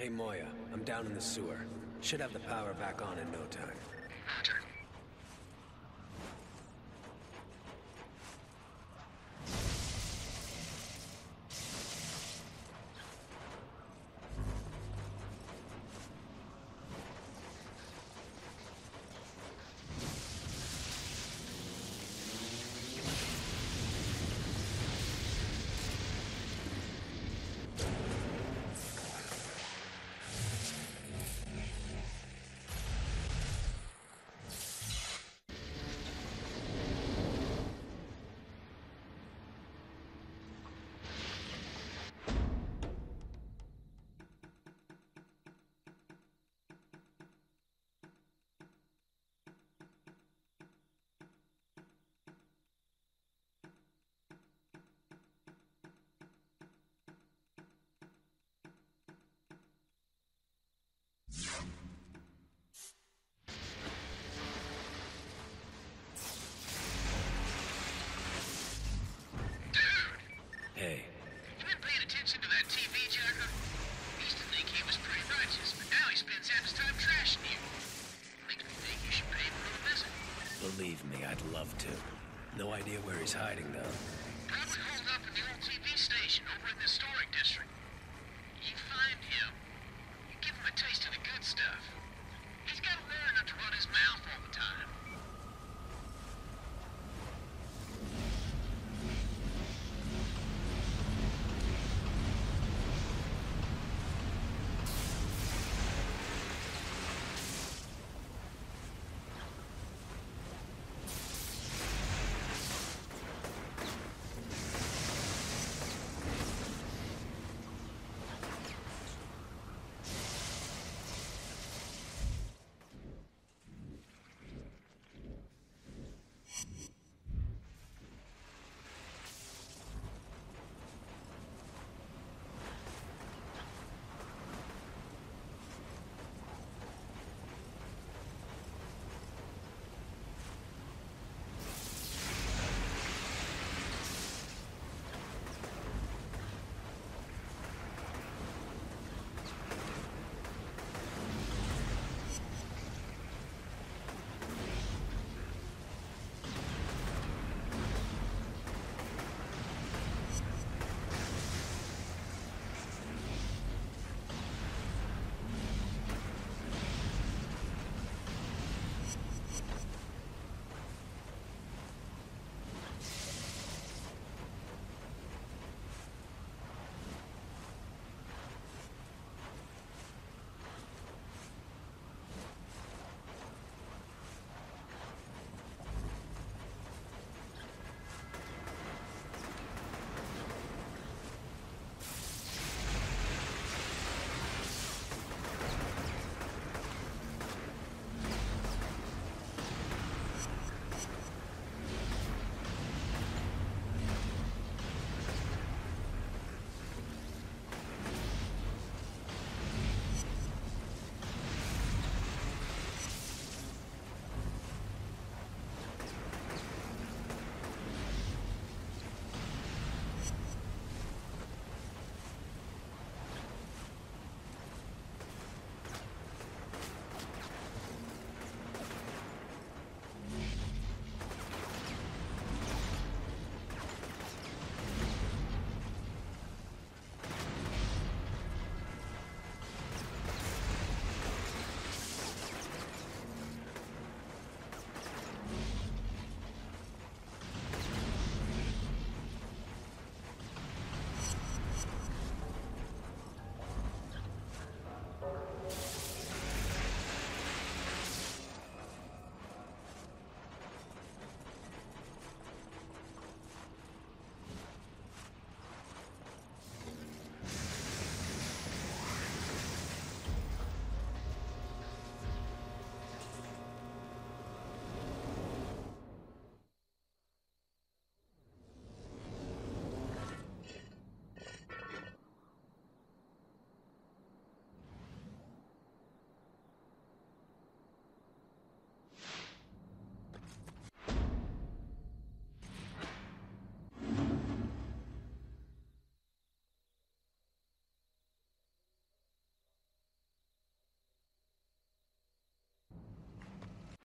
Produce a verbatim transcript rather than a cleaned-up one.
Hey Moya, I'm down in the sewer. Should have the power back on in no time. Roger. Hey. You been paying attention to that T V jacker? Used to think he was pretty righteous, but now he spends half his time trashing you. Makes me think you should pay him a little visit. Believe me, I'd love to. No idea where he's hiding, though. Probably holed up in the old T V station over in the historic district. You find him, you give him a taste of the good stuff. He's got to learn not to run his mouth all the time.